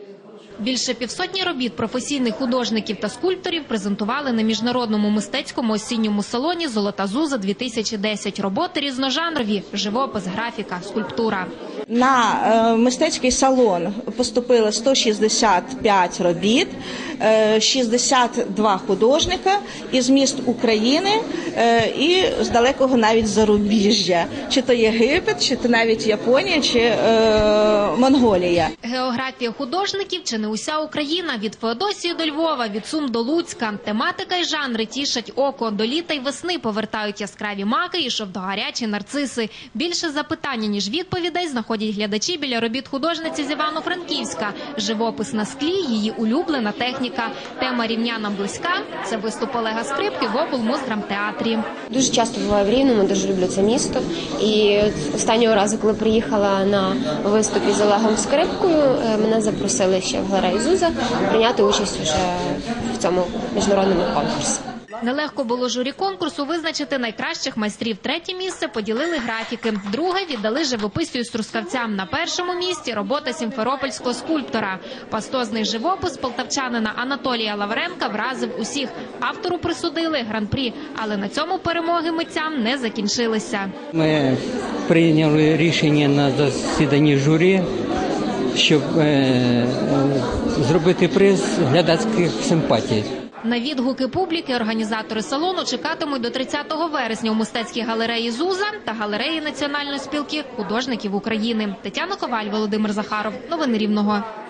Більше півсотні робіт професійних художників та скульпторів презентували на міжнародному мистецькому осінньому салоні «Золота Зуза-2010». Роботи різножанрові – живопис, графіка, скульптура. На мистецький салон поступило 165 робіт, 62 художника із міст України і з далекого навіть зарубіжжя. Чи то Єгипет, чи то навіть Японія, чи Монголія. Географія художників чи не уся Україна. Від Феодосії до Львова, від Сум до Луцька. Тематика й жанри тішать око. До літа й весни повертають яскраві маки і жовтогарячі нарциси. Більше запитань, ніж відповідей, знаходять глядачі біля робіт художниці з Івано-Франківська. Живопис на склі – її улюблена техніка. Тема рівнянам близька – це виступ Олега Скрипки в облмуздрамтеатрі. Дуже часто буваю в Рівному, дуже люблю це місто. І останнього разу, коли приїхала на виступ із Олегом Скрипкою, мене запросили ще в галерею «Зуза» прийняти участь вже в цьому міжнародному конкурсі. Нелегко було журі конкурсу визначити найкращих майстрів. Третє місце поділили графіки. Друге віддали живописцю із Трускавця. На першому місці робота сімферопольського скульптора. Пастозний живопис полтавчанина Анатолія Лавренка вразив усіх. Автору присудили гран-прі. Але на цьому перемоги митцям не закінчилися. Ми прийняли рішення на засіданні журі, щоб зробити приз глядацьких симпатій. На відгуки публіки організатори салону чекатимуть до 30 вересня у мистецькій галереї «Зуза» та галереї Національної спілки художників України. Тетяна Коваль, Володимир Захаров. Новини Рівного.